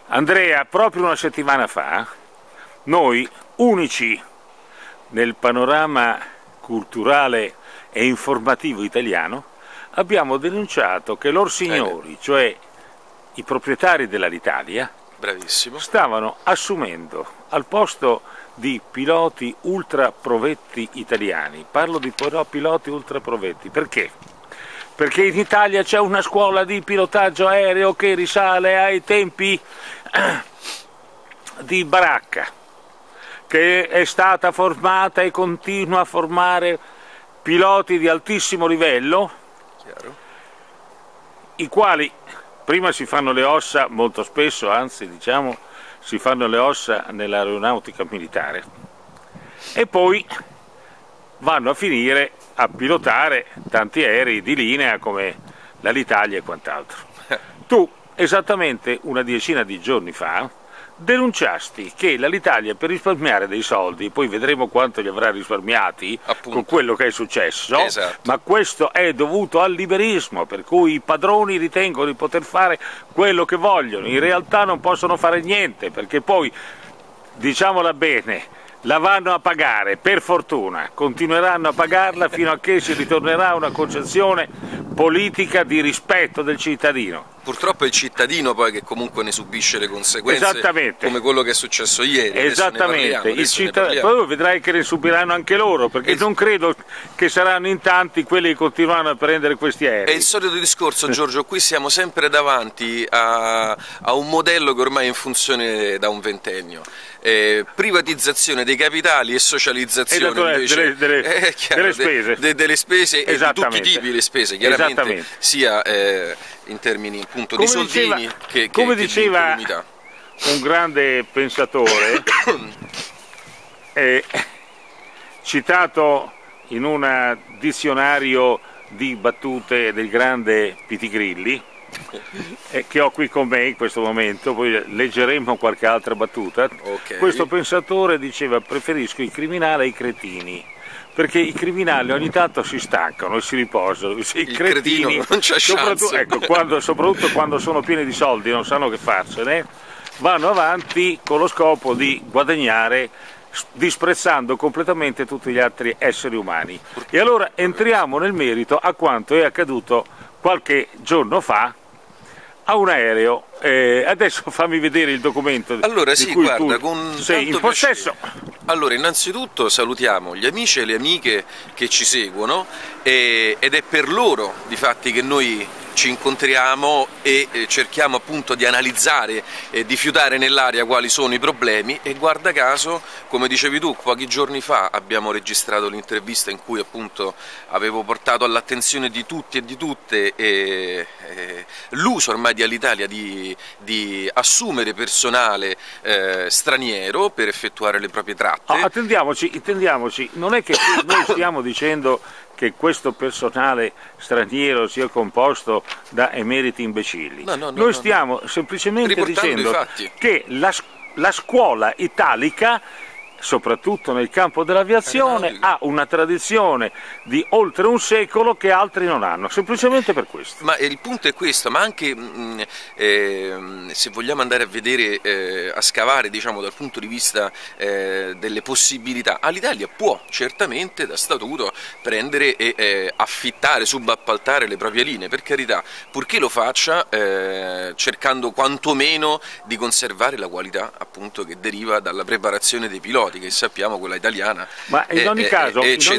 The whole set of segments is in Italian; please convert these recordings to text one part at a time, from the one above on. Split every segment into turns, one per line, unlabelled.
Andrea, proprio una settimana fa, noi, unici nel panorama culturale e informativo italiano, abbiamo denunciato che loro signori, cioè i proprietari dell'Alitalia,
bravissimo,
stavano assumendo al posto di piloti ultraprovetti italiani, parlo di piloti ultraprovetti, perché? Perché in Italia c'è una scuola di pilotaggio aereo che risale ai tempi di Baracca, che è stata formata e continua a formare piloti di altissimo livello,
chiaro,
i quali prima si fanno le ossa, molto spesso, anzi diciamo, si fanno le ossa nell'aeronautica militare e poi vanno a finire a pilotare tanti aerei di linea come l'Alitalia e quant'altro. Tu, esattamente una decina di giorni fa, denunciasti che l'Alitalia, per risparmiare dei soldi, poi vedremo quanto li avrà risparmiati, appunto, con quello che è successo,
esatto,
ma questo è dovuto al liberismo, per cui i padroni ritengono di poter fare quello che vogliono, in realtà non possono fare niente, perché poi, diciamola bene, la vanno a pagare, per fortuna, continueranno a pagarla fino a che si ritornerà a una concezione politica di rispetto del cittadino.
Purtroppo è il cittadino poi che comunque ne subisce le conseguenze, come quello che è successo ieri.
Esattamente, poi vedrai che ne subiranno anche loro, perché non credo che saranno in tanti quelli che continueranno a prendere questi aerei.
È il solito discorso, Giorgio, qui siamo sempre davanti a un modello che ormai è in funzione da un ventennio. Privatizzazione dei capitali e socializzazione invece delle spese e di tutti i tipi di spese, chiaramente, sia in termini appunto di soldini che di incolumità.
Un grande pensatore citato in un dizionario di battute del grande Pitigrilli, che ho qui con me in questo momento, poi leggeremo qualche altra battuta. Questo pensatore diceva: preferisco i criminali ai cretini, perché i criminali ogni tanto si stancano e si riposano, i cretini
non c'ha chance.
Ecco, soprattutto quando sono pieni di soldi e non sanno che farsene, vanno avanti con lo scopo di guadagnare, disprezzando completamente tutti gli altri esseri umani. E allora entriamo nel merito a quanto è accaduto qualche giorno fa a un aereo. Adesso fammi vedere il documento.
Allora sì, guarda,
con sei in possesso.
Allora, innanzitutto salutiamo gli amici e le amiche che ci seguono ed è per loro difatti che noi ci incontriamo e cerchiamo appunto di analizzare e di fiutare nell'aria quali sono i problemi, e guarda caso, come dicevi tu, pochi giorni fa abbiamo registrato l'intervista in cui appunto avevo portato all'attenzione di tutti e di tutte l'uso ormai di Alitalia di assumere personale straniero per effettuare le proprie tratte.
Intendiamoci, non è che noi stiamo dicendo che questo personale straniero sia composto da emeriti imbecilli. Noi stiamo semplicemente dicendo che la scuola italica, soprattutto nel campo dell'aviazione, ha una tradizione di oltre un secolo che altri non hanno, semplicemente per questo.
Ma il punto è questo, ma anche se vogliamo andare a vedere, a scavare, diciamo, dal punto di vista delle possibilità, Alitalia può certamente da statuto prendere e affittare, subappaltare le proprie linee, per carità, purché lo faccia cercando quantomeno di conservare la qualità appunto che deriva dalla preparazione dei piloti, che sappiamo quella italiana.
Ma in ogni caso,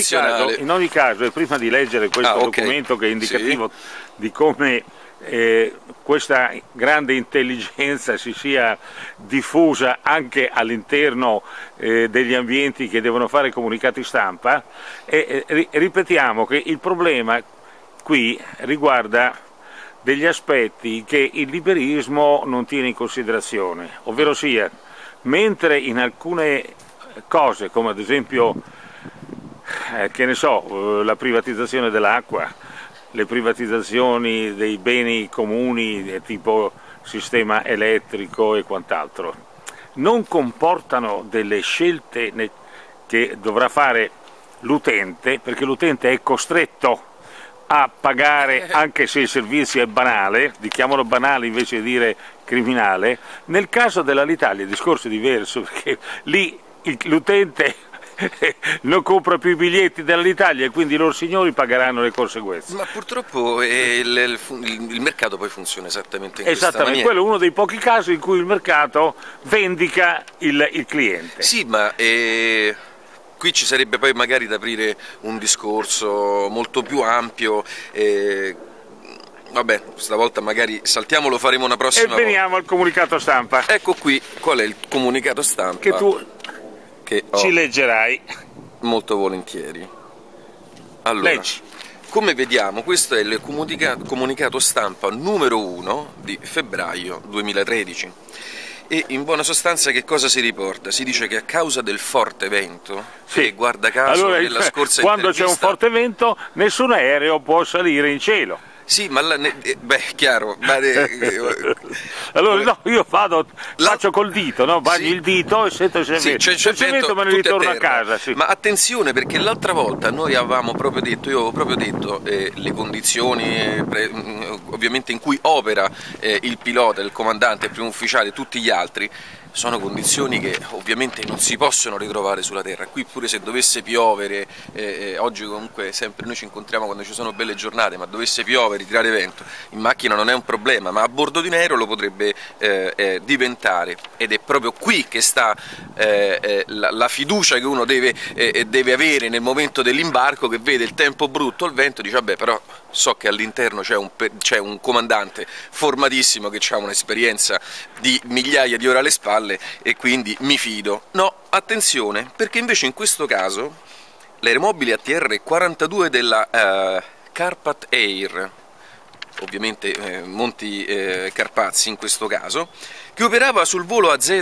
e prima di leggere questo documento che è indicativo di come questa grande intelligenza si sia diffusa anche all'interno degli ambienti che devono fare comunicati stampa, ripetiamo che il problema qui riguarda degli aspetti che il liberismo non tiene in considerazione, ovvero sia, mentre in alcune cose, come ad esempio che ne so, la privatizzazione dell'acqua, le privatizzazioni dei beni comuni tipo sistema elettrico e quant'altro, non comportano delle scelte che dovrà fare l'utente, perché l'utente è costretto a pagare anche se il servizio è banale, chiamalo banale invece di dire criminale. Nel caso dell'Alitalia il discorso è diverso, perché lì l'utente non compra più i biglietti dell'Italia e quindi i loro signori pagheranno le conseguenze.
Ma purtroppo il mercato poi funziona esattamente in questa maniera.
Quello è uno dei pochi casi in cui il mercato vendica il cliente.
Sì, ma qui ci sarebbe poi magari da aprire un discorso molto più ampio. Vabbè, stavolta magari saltiamo, lo faremo una prossima volta.
E veniamo al comunicato stampa.
Ecco qui qual è il comunicato stampa
che tu ci leggerai
molto volentieri. Allora, leggi. Come vediamo, questo è il comunicato stampa numero 1 di febbraio 2013 e in buona sostanza che cosa si riporta? Si dice che a causa del forte vento,
sì,
e guarda caso
allora,
nella scorsa
quando c'è un forte vento nessun aereo può salire in cielo.
Sì, ma chiaro.
Allora no, io faccio col dito, no? Bagno il dito e sento se c'è vento me ne ritorno a casa. Sì.
Ma attenzione, perché l'altra volta noi avevamo proprio detto, io avevo proprio detto le condizioni ovviamente in cui opera il pilota, il comandante, il primo ufficiale, tutti gli altri. Sono condizioni che ovviamente non si possono ritrovare sulla terra. Qui pure se dovesse piovere, oggi comunque sempre noi ci incontriamo quando ci sono belle giornate, ma dovesse piovere, tirare vento, in macchina non è un problema, ma a bordo di un aereo lo potrebbe diventare, ed è proprio qui che sta la fiducia che uno deve avere nel momento dell'imbarco, che vede il tempo brutto, il vento, dice vabbè, però so che all'interno c'è un comandante formatissimo che ha un'esperienza di migliaia di ore alle spalle e quindi mi fido. No, attenzione, perché invece in questo caso l'aeromobile ATR 42 della Carpat Air, ovviamente Monti Carpazzi in questo caso, che operava sul volo AZ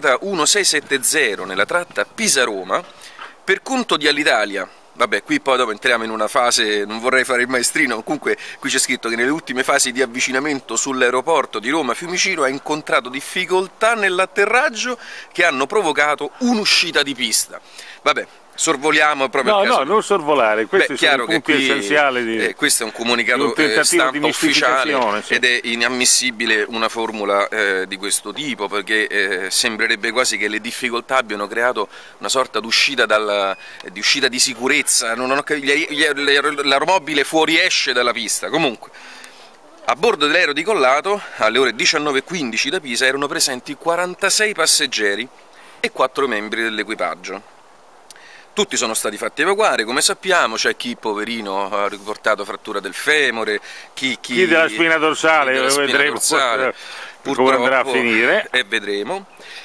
1670 nella tratta Pisa-Roma per conto di Alitalia. Vabbè, qui poi dopo entriamo in una fase, non vorrei fare il maestrino, comunque qui c'è scritto che nelle ultime fasi di avvicinamento sull'aeroporto di Roma Fiumicino ha incontrato difficoltà nell'atterraggio che hanno provocato un'uscita di pista. Vabbè, sorvoliamo proprio
no, non sorvolare, questi sono i punti essenziali di
questo è un comunicato stampa ufficiale, sì. Ed è inammissibile una formula di questo tipo, perché sembrerebbe quasi che le difficoltà abbiano creato una sorta di uscita di sicurezza, l'aeromobile fuoriesce dalla pista. Comunque, a bordo dell'aereo decollato alle ore 19:15 da Pisa erano presenti 46 passeggeri e 4 membri dell'equipaggio. Tutti sono stati fatti evacuare, come sappiamo, c'è chi, poverino, ha riportato frattura del femore, chi
della spina dorsale, vedremo come andrà a finire.
E vedremo.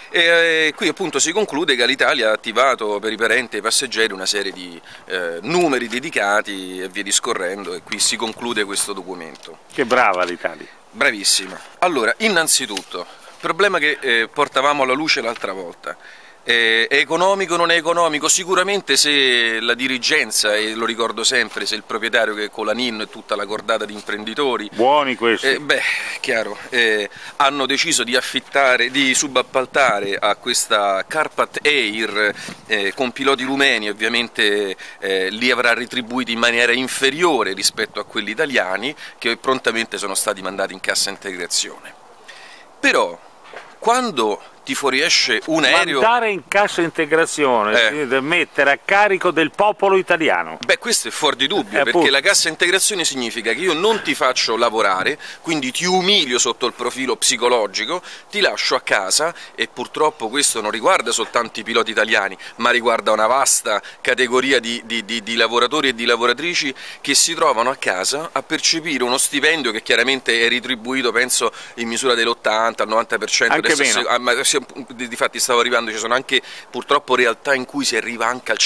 E qui appunto si conclude che l'Italia ha attivato per i parenti e i passeggeri una serie di numeri dedicati e via discorrendo, e qui si conclude questo documento.
Che brava l'Italia!
Bravissima! Allora, innanzitutto, problema che portavamo alla luce l'altra volta. È economico o non è economico? Sicuramente se la dirigenza, e lo ricordo sempre, se il proprietario, che con la NIN e tutta la cordata di imprenditori
buoni questi,
chiaro, hanno deciso di subappaltare a questa Carpat Air con piloti rumeni, ovviamente li avrà retribuiti in maniera inferiore rispetto a quelli italiani, che prontamente sono stati mandati in cassa integrazione. Però quando ti fuoriesce un aereo...
Mandare in cassa integrazione, mettere a carico del popolo italiano.
Beh, questo è fuori di dubbio, perché la cassa integrazione significa che io non ti faccio lavorare, quindi ti umilio sotto il profilo psicologico, ti lascio a casa, e purtroppo questo non riguarda soltanto i piloti italiani, ma riguarda una vasta categoria di lavoratori e di lavoratrici che si trovano a casa a percepire uno stipendio che chiaramente è ritribuito, penso, in misura dell'80 al 90%.
Anche meno.
Difatti stavo arrivando, ci sono anche purtroppo realtà in cui si arriva anche al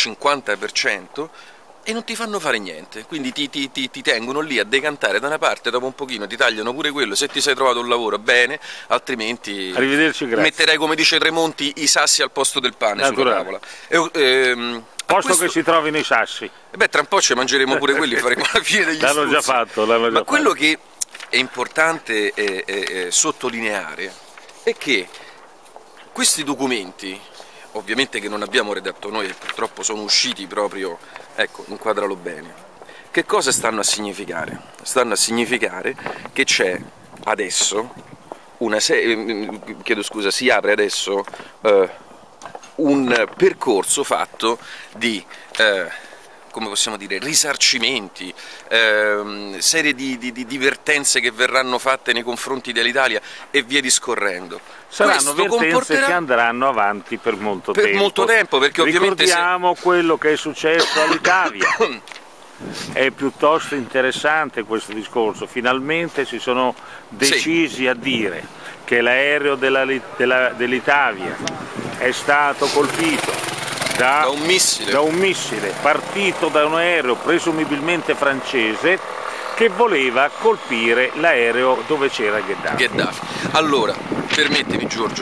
50% e non ti fanno fare niente, quindi ti tengono lì a decantare da una parte, dopo un pochino ti tagliano pure quello, se ti sei trovato un lavoro bene, altrimenti metterai, come dice Tremonti, i sassi al posto del pane sulla tavola.
Posto che si trovino i sassi.
Tra un po' ci mangeremo pure quelli, faremo la fine degli stuzzi.
L'hanno già fatto.
Ma quello che è importante sottolineare è che questi documenti, ovviamente che non abbiamo redatto noi e purtroppo sono usciti proprio, ecco, inquadralo bene, Che cosa stanno a significare? Stanno a significare che c'è adesso si apre adesso un percorso fatto di come possiamo dire, risarcimenti, serie di divertenze che verranno fatte nei confronti dell'Italia e via discorrendo.
Saranno vertenze che andranno avanti per molto tempo.
Per molto tempo, perché ovviamente...
Ricordiamo quello che è successo all'Italia. È piuttosto interessante questo discorso, finalmente si sono decisi a dire che l'aereo dell'Italia è stato colpito da un missile partito da un aereo presumibilmente francese che voleva colpire l'aereo dove c'era Gheddafi.
Allora, permettimi Giorgio,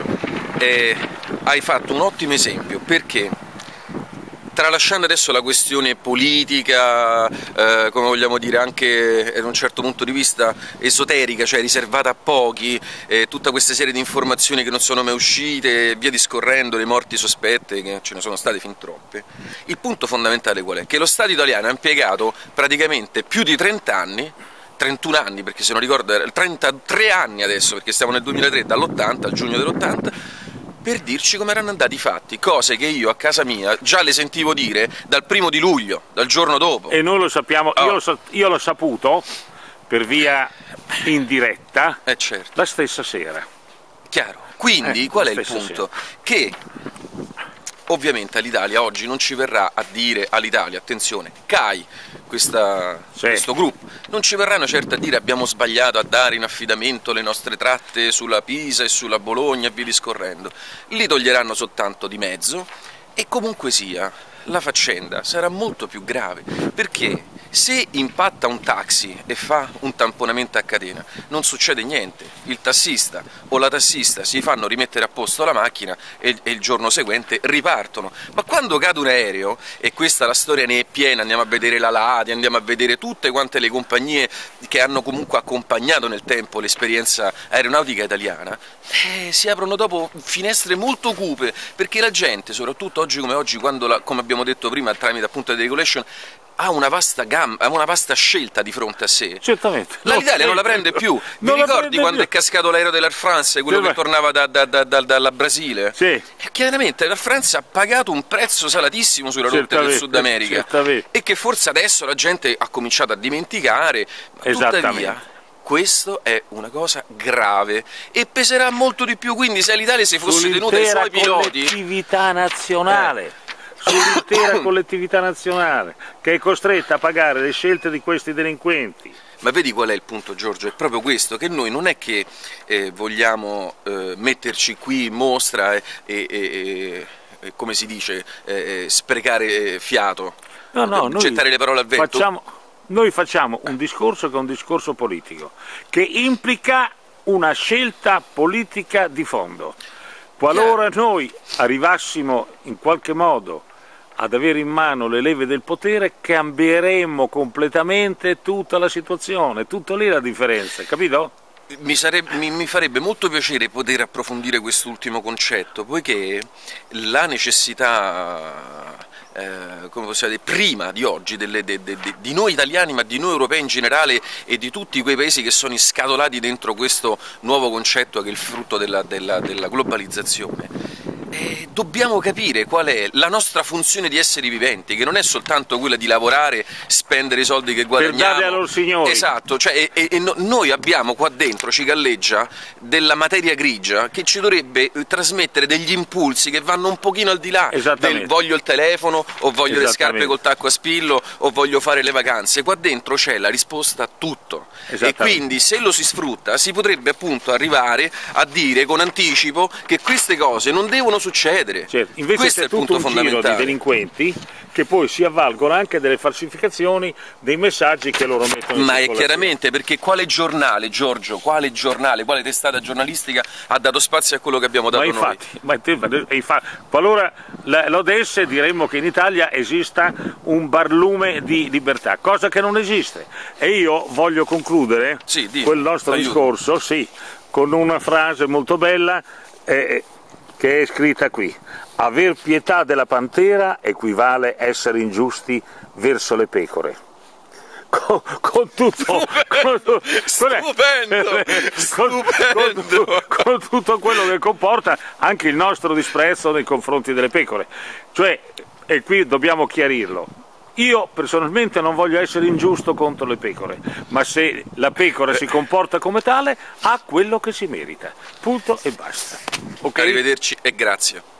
hai fatto un ottimo esempio, perché tralasciando adesso la questione politica, come vogliamo dire anche da un certo punto di vista esoterica, cioè riservata a pochi, tutta questa serie di informazioni che non sono mai uscite, via discorrendo, le morti sospette, che ce ne sono state fin troppe, il punto fondamentale qual è? Che lo Stato italiano ha impiegato praticamente più di 30 anni, 31 anni, perché se non ricordo, 33 anni adesso, perché stiamo nel 2003, dall'80 al giugno dell'80, per dirci come erano andati i fatti, cose che io a casa mia già le sentivo dire dal 1° di luglio, dal giorno dopo.
E noi lo sappiamo, io l'ho saputo per via indiretta,
certo,
la stessa sera.
Chiaro, quindi qual è il punto? Che ovviamente all'Italia oggi non ci verrà a dire all'Italia, attenzione, CAI, questo gruppo, non ci verranno certo a dire abbiamo sbagliato a dare in affidamento le nostre tratte sulla Pisa e sulla Bologna e via discorrendo, li toglieranno soltanto di mezzo e comunque sia la faccenda sarà molto più grave, perché se impatta un taxi e fa un tamponamento a catena non succede niente, il tassista o la tassista si fanno rimettere a posto la macchina e il giorno seguente ripartono, ma quando cade un aereo, e questa la storia ne è piena, andiamo a vedere la Lati, andiamo a vedere tutte quante le compagnie che hanno comunque accompagnato nel tempo l'esperienza aeronautica italiana, si aprono dopo finestre molto cupe, perché la gente, soprattutto oggi come oggi, quando come abbiamo detto prima tramite appunto la deregulation, ha una vasta scelta di fronte a sé.
Certamente.
L'Italia non la prende più. Vi ricordi quando è cascato l'aereo dell'Air France, quello che tornava dalla Brasile?
Sì.
E chiaramente l'Air France ha pagato un prezzo salatissimo sulla rotta del Sud America, e che forse adesso la gente ha cominciato a dimenticare, ma tuttavia questo è una cosa grave e peserà molto di più, quindi se l'Italia si fosse tenuta i suoi piloti...
collettività nazionale, sull'intera collettività nazionale, che è costretta a pagare le scelte di questi delinquenti.
Ma vedi qual è il punto, Giorgio? È proprio questo, che noi non è che vogliamo metterci qui in mostra e come si dice, sprecare fiato, gettare le parole al vento.
Noi facciamo un discorso che è un discorso politico, che implica una scelta politica di fondo. Qualora noi arrivassimo in qualche modo ad avere in mano le leve del potere, cambieremmo completamente tutta la situazione, tutto lì la differenza, capito?
Mi farebbe molto piacere poter approfondire quest'ultimo concetto, poiché la necessità, come possiamo dire, prima di oggi, di noi italiani, ma di noi europei in generale e di tutti quei paesi che sono inscatolati dentro questo nuovo concetto che è il frutto della globalizzazione, dobbiamo capire qual è la nostra funzione di esseri viventi, che non è soltanto quella di lavorare, spendere i soldi che guadagniamo.
Per darli a loro signori.
Esatto, cioè, noi abbiamo qua dentro, ci galleggia, della materia grigia che ci dovrebbe trasmettere degli impulsi che vanno un pochino al di là del voglio il telefono, o voglio le scarpe col tacco a spillo, o voglio fare le vacanze. Qua dentro c'è la risposta a tutto, e quindi se lo si sfrutta si potrebbe appunto arrivare a dire con anticipo che queste cose non devono succedere.
Certo. Invece c'è tutto un giro di delinquenti che poi si avvalgono anche delle falsificazioni dei messaggi che loro mettono in circolazione.
Ma è chiaramente, perché quale giornale, Giorgio, quale testata giornalistica ha dato spazio a quello che abbiamo dato noi?
Qualora l'Ods diremmo che in Italia esista un barlume di libertà, cosa che non esiste. E io voglio concludere quel nostro discorso con una frase molto bella che è scritta qui: aver pietà della pantera equivale essere ingiusti verso le pecore. con tutto con tutto quello che comporta anche il nostro disprezzo nei confronti delle pecore. Cioè, e qui dobbiamo chiarirlo, io personalmente non voglio essere ingiusto contro le pecore, ma se la pecora si comporta come tale ha quello che si merita, punto e basta. Okay?
Arrivederci e grazie.